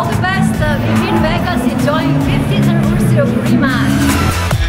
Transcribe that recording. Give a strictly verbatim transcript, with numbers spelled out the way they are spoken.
all the best uh, in Vegas enjoying fiftieth anniversary of Remax.